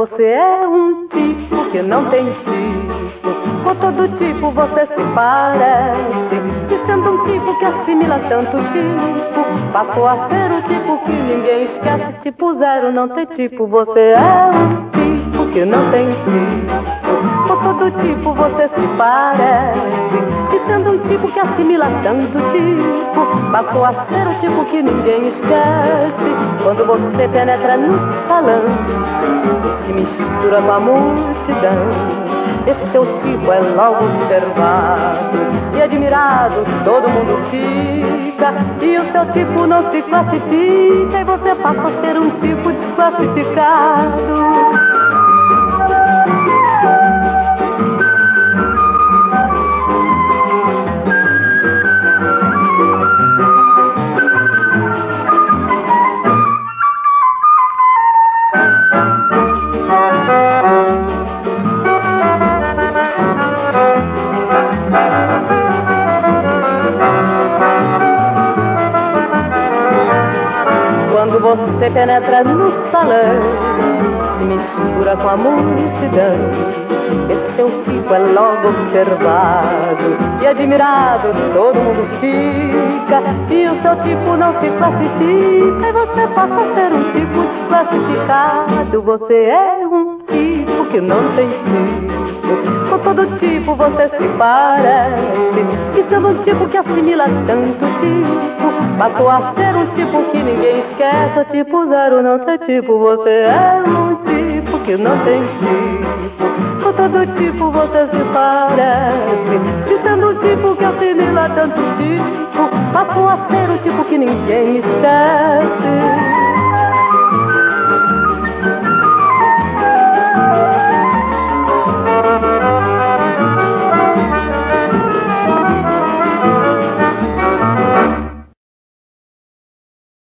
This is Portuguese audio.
você é um tipo que não tem tipo. Com todo tipo você se parece. E sendo um tipo que assimila tanto tipo, passou a ser o tipo que ninguém esquece. Tipo zero, não tem tipo. Você é um tipo que não tem tipo. Com todo tipo você se parece. E sendo um tipo que assimila tanto tipo, passou a ser o tipo que ninguém esquece. Quando você penetra no salão e se mistura com a multidão, esse seu tipo é logo observado e admirado, todo mundo fica. E o seu tipo não se classifica e você passa a ser um tipo desclassificado. Quando você penetra no salão, se mistura com a multidão, esse seu tipo é logo observado e admirado, todo mundo fica. E o seu tipo não se classifica e você passa a ser um tipo desclassificado. Você é um tipo que não tem tipo. Com todo tipo você se parece. E sendo um tipo que assimila tanto tipo, passou a ser um tipo que ninguém esquece. O tipo zero não tem tipo. Você é um tipo que não tem tipo. Com todo tipo você se parece. E sendo um tipo que assimila tanto tipo, passou a ser um tipo que ninguém esquece.